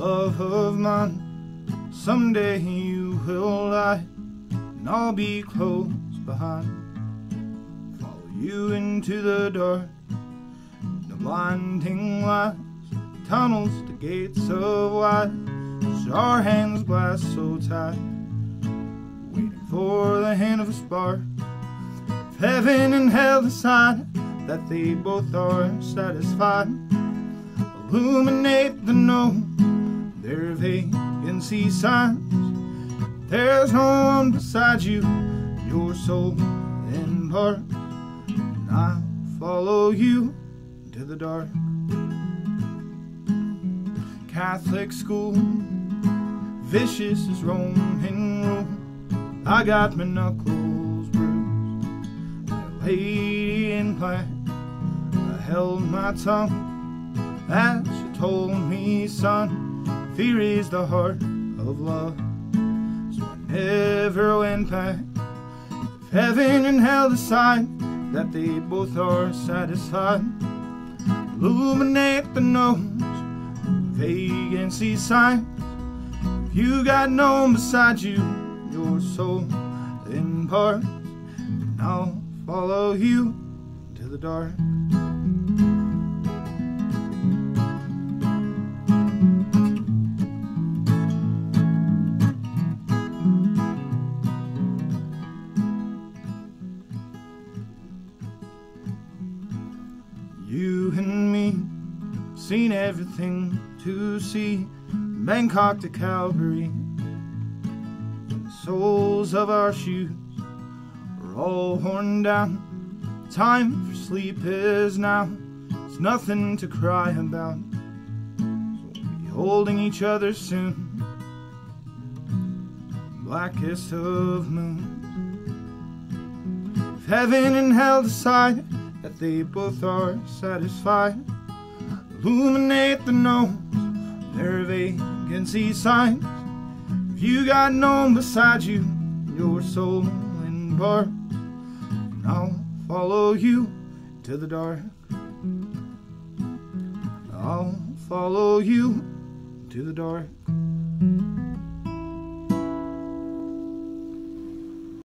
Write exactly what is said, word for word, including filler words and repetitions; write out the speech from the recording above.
love of mine. Someday you will die, and I'll be close behind. Follow you into the dark, the blinding lights, tunnels to gates of light. Our hands glass so tight, waiting for the hand of a spark. If heaven and hell decide that they both are satisfied, illuminate the known, their vacancy signs. There's no one beside you, your soul impart, and I'll follow you to the dark. Catholic school, vicious as Roman rule. I got my knuckles bruised. My lady in black, I held my tongue as she told me, son, fear is the heart of love. So I never went back. If heaven and hell decide that they both are satisfied, illuminate the nose, vacancy signs. If you got no one beside you, your soul impart, and I'll follow you to the dark. You and me, seen everything to see, Bangkok to Calgary. The soles of our shoes are all worn down. Time for sleep is now. There's nothing to cry about, so we'll be holding each other soon. Blackest of moons. If heaven and hell decide that they both are satisfied, illuminate the nose, their vacancy signs. If you got no one beside you, your soul impart, and I'll follow you to the dark. I'll follow you to the dark.